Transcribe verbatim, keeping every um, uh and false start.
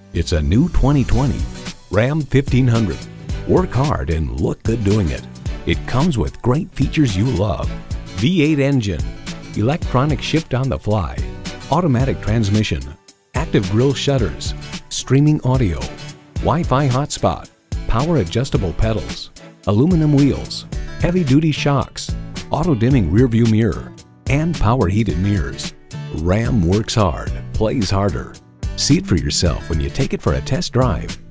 It's a new twenty twenty Ram fifteen hundred. Work hard and look good doing it. It comes with great features you love. V eight engine, electronic shift on the fly, automatic transmission, active grille shutters, streaming audio, Wi-Fi hotspot, power adjustable pedals, aluminum wheels, heavy-duty shocks, auto-dimming rearview mirror, and power heated mirrors. Ram works hard, plays harder. See it for yourself when you take it for a test drive.